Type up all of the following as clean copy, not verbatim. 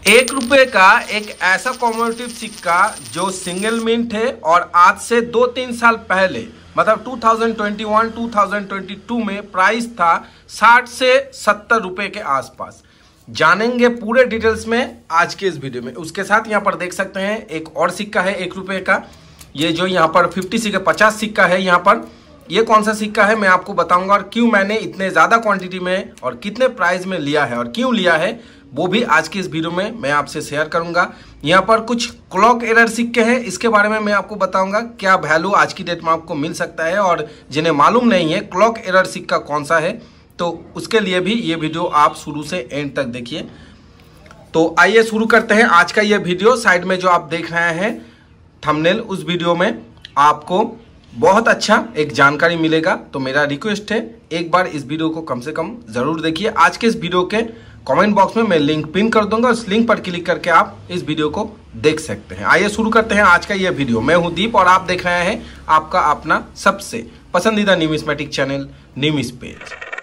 ₹1 का एक ऐसा कॉमेमोरेटिव सिक्का जो सिंगल मिंट है और आज से 2-3 साल पहले मतलब 2021-2022 में प्राइस था 60 से 70 रुपए के आसपास। जानेंगे पूरे डिटेल्स में आज के इस वीडियो में। उसके साथ यहाँ पर देख सकते हैं एक और सिक्का है ₹1 का। ये जो यहाँ पर 50 से 50 सिक्का है, यहाँ पर ये कौन सा सिक्का है मैं आपको बताऊंगा और क्यों मैंने इतने ज़्यादा क्वांटिटी में और कितने प्राइस में लिया है और क्यों लिया है वो भी आज की इस वीडियो में मैं आपसे शेयर करूंगा। यहाँ पर कुछ क्लॉक एरर सिक्के हैं, इसके बारे में मैं आपको बताऊंगा क्या वैल्यू आज की डेट में आपको मिल सकता है, और जिन्हें मालूम नहीं है क्लॉक एरर सिक्का कौन सा है तो उसके लिए भी ये वीडियो आप शुरू से एंड तक देखिए। तो आइए शुरू करते हैं आज का ये वीडियो। साइड में जो आप देख रहे हैं थंबनेल, उस वीडियो में आपको बहुत अच्छा एक जानकारी मिलेगा। तो मेरा रिक्वेस्ट है एक बार इस वीडियो को कम से कम जरूर देखिए। आज के इस वीडियो के कमेंट बॉक्स में मैं लिंक पिन कर दूंगा, उस लिंक पर क्लिक करके आप इस वीडियो को देख सकते हैं। आइए शुरू करते हैं आज का ये वीडियो। मैं हूं दीप और आप देख रहे हैं आपका अपना सबसे पसंदीदा न्यूमिस्मेटिक चैनल न्यूमिस पेज।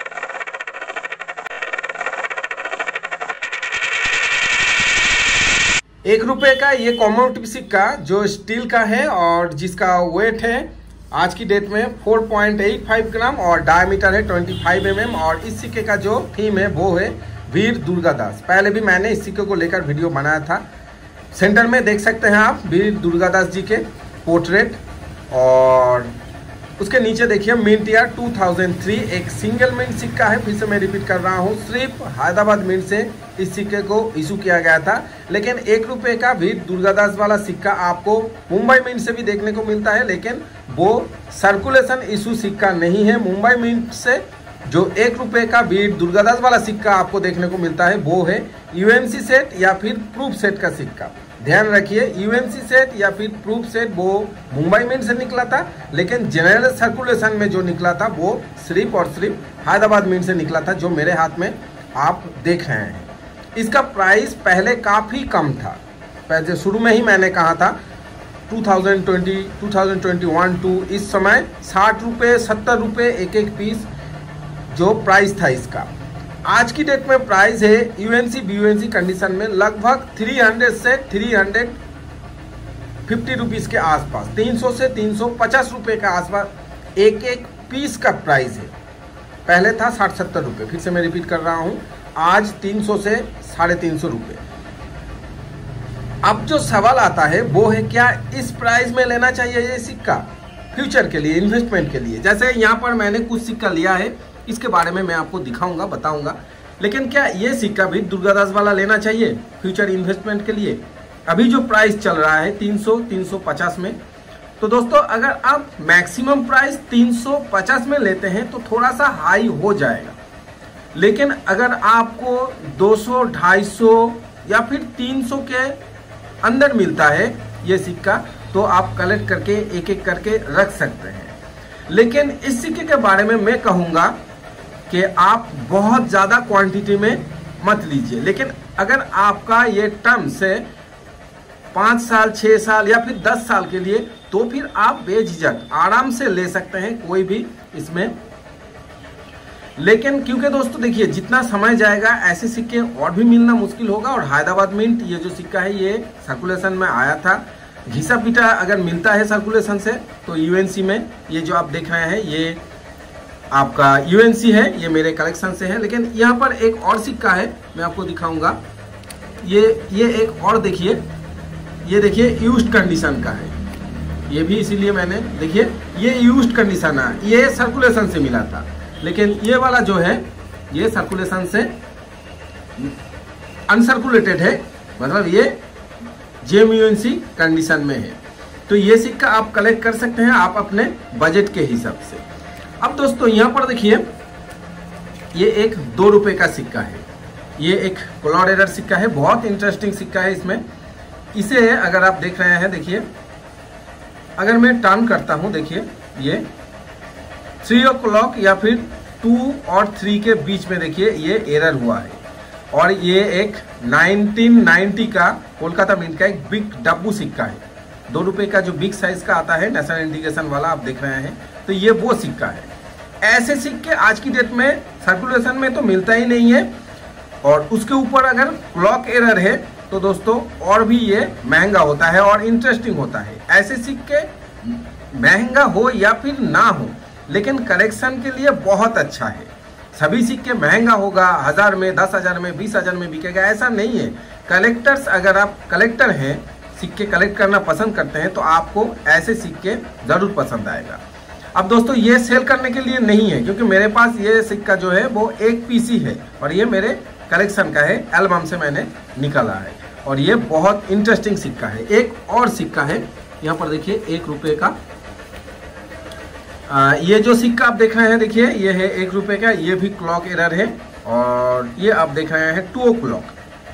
₹1 का ये कॉमेमोरेटिव सिक्का जो स्टील का है और जिसका वेट है आज की डेट में 4.85 ग्राम और डायमीटर है 25 mm, और इस सिक्के का जो थीम है वो है वीर दुर्गादास। पहले भी मैंने इस सिक्के को लेकर वीडियो बनाया था। सेंटर में देख सकते हैं आप वीर दुर्गादास जी के पोर्ट्रेट, और उसके नीचे देखिए मिंट ईयर 2003 एक सिंगल मिंट सिक्का है। फिर से मैं रिपीट कर रहा हूँ, सिर्फ हैदराबाद मिंट से इस सिक्के को इशू किया गया था। लेकिन ₹1 का वीर दुर्गादास वाला सिक्का आपको मुंबई मिंट से भी देखने को मिलता है, लेकिन वो सर्कुलेशन इशू सिक्का नहीं है। मुंबई मिंट से जो ₹1 का वीर दुर्गादास वाला सिक्का आपको देखने को मिलता है वो है यूएनसी सेट या फिर प्रूफ सेट का सिक्का। ध्यान रखिए, यूएनसी सेट या फिर प्रूफ सेट वो मुंबई मिंट से निकला था, लेकिन जनरल सर्कुलेशन में जो निकला था वो सिर्फ और सिर्फ हैदराबाद मिंट से निकला था, जो मेरे हाथ में आप देख रहे हैं। इसका प्राइस पहले काफ़ी कम था। पहले शुरू में ही मैंने कहा था 2021 टू इस समय ₹60 ₹70 एक पीस जो प्राइस था इसका। आज की डेट में प्राइस है यूएनसी बीयूएनसी कंडीशन में लगभग 300 से 350 रुपीस के आसपास, 300 से 350 रुपए के आसपास एक पीस का प्राइस है। पहले था 60-70 रुपए। फिर से मैं रिपीट कर रहा हूं, आज 300 से 350 रुपए। अब जो सवाल आता है वो है क्या इस प्राइस में लेना चाहिए ये सिक्का फ्यूचर के लिए, इन्वेस्टमेंट के लिए। जैसे यहाँ पर मैंने कुछ सिक्का लिया है, इसके बारे में मैं आपको दिखाऊंगा, बताऊंगा। लेकिन क्या ये सिक्का भी दुर्गादास वाला लेना चाहिए फ्यूचर इन्वेस्टमेंट के लिए? अभी जो प्राइस चल रहा है 300-350 में, तो दोस्तों अगर आप मैक्सिमम प्राइस 350 में लेते हैं तो थोड़ा सा हाई हो जाएगा। लेकिन अगर आपको 200, 250 या फिर 300 के अंदर मिलता है ये सिक्का तो आप कलेक्ट करके एक एक करके रख सकते हैं। लेकिन इस सिक्के के बारे में मैं कहूँगा कि आप बहुत ज़्यादा क्वांटिटी में मत लीजिए। लेकिन अगर आपका ये टर्म से 5 साल, 6 साल या फिर 10 साल के लिए, तो फिर आप बेझिझक आराम से ले सकते हैं कोई भी इसमें। लेकिन क्योंकि दोस्तों देखिए जितना समय जाएगा ऐसे सिक्के और भी मिलना मुश्किल होगा। और हैदराबाद मिंट ये जो सिक्का है ये सर्कुलेशन में आया था, घिसा पीटा अगर मिलता है सर्कुलेशन से तो यूएनसी में ये जो आप देख रहे हैं ये आपका यूएनसी है, ये मेरे कलेक्शन से है। लेकिन यहाँ पर एक और सिक्का है, मैं आपको दिखाऊंगा। ये एक और देखिए, ये देखिए यूज्ड कंडीशन का है, ये भी इसीलिए मैंने, देखिए ये यूज्ड कंडीशन है, ये सर्कुलेशन से मिला था। लेकिन ये वाला जो है ये सर्कुलेशन से अनसर्कुलेटेड है, मतलब ये जेएमयूएनसी कंडीशन में है। तो ये सिक्का आप कलेक्ट कर सकते हैं आप अपने बजट के हिसाब से। अब दोस्तों यहाँ पर देखिए ये एक ₹2 का सिक्का है, ये एक क्लॉक एरर सिक्का है, बहुत इंटरेस्टिंग सिक्का है। इसमें इसे अगर आप देख रहे हैं, देखिए अगर मैं टर्न करता हूँ, देखिए ये 3 o'clock या फिर 2 और 3 के बीच में देखिए ये एरर हुआ है। और ये एक 1990 का कोलकाता मिंट का एक बिग डब्बू सिक्का है, ₹2 का जो बिग साइज का आता है नेशनल इंडिकेशन वाला, आप देख रहे हैं। तो ये वो सिक्का है। ऐसे सिक्के आज की डेट में सर्कुलेशन में तो मिलता ही नहीं है, और उसके ऊपर अगर क्लॉक एरर है तो दोस्तों और भी ये महंगा होता है और इंटरेस्टिंग होता है। ऐसे सिक्के महंगा हो या फिर ना हो, लेकिन कलेक्शन के लिए बहुत अच्छा है। सभी सिक्के महंगा होगा, 1000 में, 10,000 में, 20,000 में बिकेगा, ऐसा नहीं है। कलेक्टर्स, अगर आप कलेक्टर हैं, सिक्के कलेक्ट करना पसंद करते हैं, तो आपको ऐसे सिक्के जरूर पसंद आएगा। अब दोस्तों ये सेल करने के लिए नहीं है, क्योंकि मेरे पास ये सिक्का जो है वो एक पीस ही है और ये मेरे कलेक्शन का है, एल्बम से मैंने निकाला है और ये बहुत इंटरेस्टिंग सिक्का है। एक और सिक्का है यहाँ पर देखिए, 1 रुपये का। ये जो सिक्का आप देख रहे हैं, देखिए ये है 1 रुपये का, ये भी क्लॉक एरर है। और ये आप देख रहे हैं 2 o'clock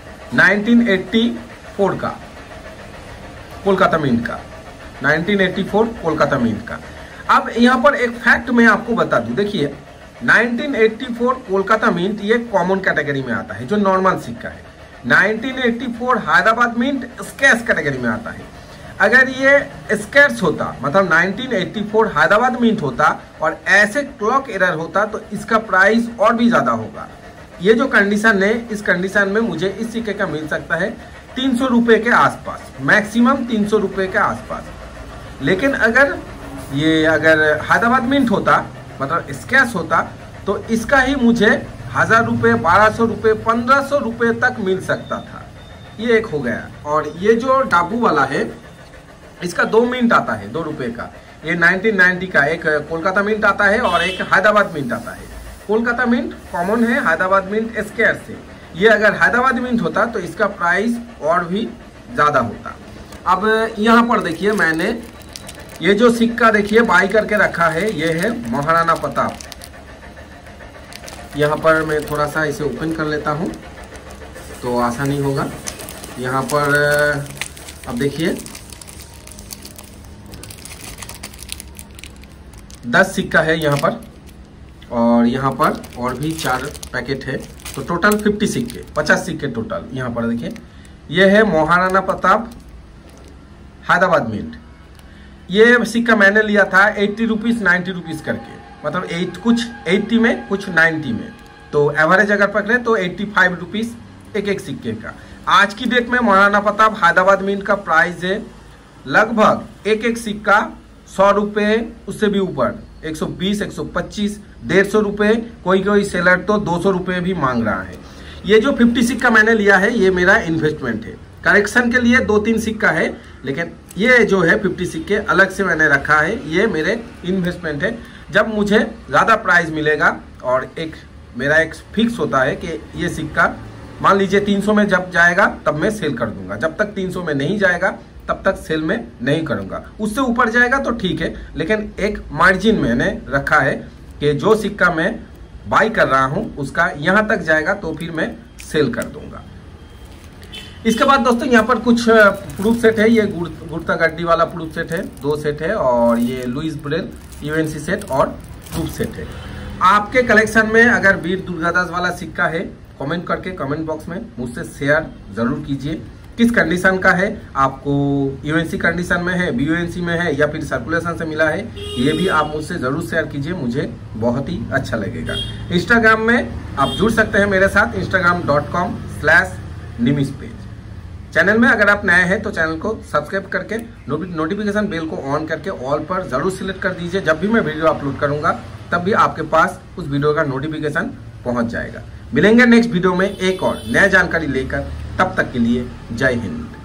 1984 का, कोलकाता मिंट का, 1984 कोलकाता मिंट का। अब यहाँ पर एक फैक्ट मैं आपको बता दूं, देखिए 1984 कोलकाता मिंट ये कॉमन कैटेगरी में आता है, जो नॉर्मल सिक्का है। 1984 हैदराबाद मिंट स्कैर्स कैटेगरी में आता है। अगर ये स्कैर्स होता, मतलब 1984 हैदराबाद मिंट होता और ऐसे क्लॉक एरर होता, तो इसका प्राइस और भी ज्यादा होगा। ये जो कंडीशन है, इस कंडीशन में मुझे इस सिक्के का मिल सकता है 300 रुपये के आसपास, मैक्सिमम 300 रुपये के आसपास। लेकिन अगर हैदराबाद मिंट होता, मतलब स्कैर्स होता, तो इसका ही मुझे 1000 रुपये, 1200 रुपये, 1500 रुपये तक मिल सकता था। ये एक हो गया। और ये जो डाबू वाला है, इसका 2 मिंट आता है, 2 रुपये का। ये 1990 का एक कोलकाता मिंट आता है और एक हैदराबाद मिंट आता है। कोलकाता मिंट कॉमन है, हैदराबाद मिंट स्कैर्स है। ये अगर हैदराबाद मिंट होता तो इसका प्राइस और भी ज़्यादा होता। अब यहाँ पर देखिए, मैंने ये जो सिक्का देखिए बाई करके रखा है, ये है महाराणा प्रताप। यहाँ पर मैं थोड़ा सा इसे ओपन कर लेता हूँ तो आसानी होगा। यहाँ पर अब देखिए 10 सिक्का है यहाँ पर, और यहाँ पर और भी 4 पैकेट है, तो टोटल 50 सिक्के, 50 सिक्के टोटल। यहाँ पर देखिए, ये है महाराणा प्रताप हैदराबाद मिंट। ये सिक्का मैंने लिया था 80 रुपीज़ 90 रुपीज़ करके, मतलब कुछ 80 में, कुछ 90 में, तो एवरेज अगर पकड़े तो 85 रुपीज़ एक सिक्के का। आज की डेट में महाराणा प्रताप हैदराबाद मिंट का प्राइस है लगभग एक सिक्का 100 रुपये, उससे भी ऊपर 120, 125, 150 रुपये, कोई सेलर तो 200 रुपये भी मांग रहा है। ये जो 50 सिक्का मैंने लिया है, ये मेरा इन्वेस्टमेंट है। करेक्शन के लिए 2-3 सिक्का है, लेकिन ये जो है 50 सिक्के अलग से मैंने रखा है, ये मेरे इन्वेस्टमेंट है। जब मुझे ज़्यादा प्राइस मिलेगा और मेरा एक फिक्स होता है कि ये सिक्का मान लीजिए 300 में जब जाएगा तब मैं सेल कर दूंगा। जब तक 300 में नहीं जाएगा तब तक सेल में नहीं करूंगा। उससे ऊपर जाएगा तो ठीक है, लेकिन एक मार्जिन मैंने रखा है कि जो सिक्का मैं बाई कर रहा हूं उसका यहां तक जाएगा तो फिर मैं सेल कर दूंगा। इसके बाद दोस्तों यहाँ पर कुछ प्रूफ सेट है। ये गुर्ता गड्डी वाला प्रूफ सेट है, 2 सेट है, और ये लुइस ब्रेल यूएनसी सेट और प्रूफ सेट है। आपके कलेक्शन में अगर वीर दुर्गादास वाला सिक्का है, कमेंट करके कमेंट बॉक्स में मुझसे शेयर जरूर कीजिए। किस कंडीशन का है, आपको यूएनसी कंडीशन में है, बीयूएनसी में है, या फिर सर्कुलेशन से मिला है, ये भी आप मुझसे जरूर शेयर कीजिए, मुझे बहुत ही अच्छा लगेगा। इंस्टाग्राम में आप जुड़ सकते हैं मेरे साथ, instagram.com/nimis पेज। चैनल में अगर आप नए हैं तो चैनल को सब्सक्राइब करके नोटिफिकेशन बेल को ऑन करके ऑल पर जरूर सिलेक्ट कर दीजिए। जब भी मैं वीडियो अपलोड करूंगा तब भी आपके पास उस वीडियो का नोटिफिकेशन पहुंच जाएगा। मिलेंगे नेक्स्ट वीडियो में एक और नया जानकारी लेकर, तब तक के लिए जय हिंद।